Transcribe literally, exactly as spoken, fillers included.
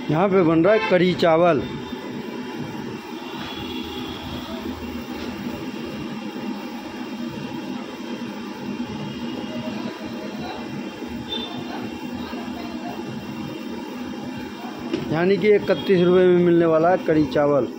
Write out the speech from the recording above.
यहाँ पे बन रहा है कढ़ी चावल। यानी कि इकतीस रुपये में मिलने वाला है कढ़ी चावल।